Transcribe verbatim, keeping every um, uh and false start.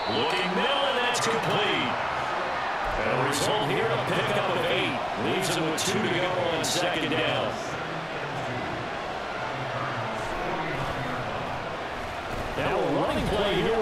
Looking middle, and that's complete. And a result here, a pickup of eight. Leaves him with two to go on second down. Now a running play here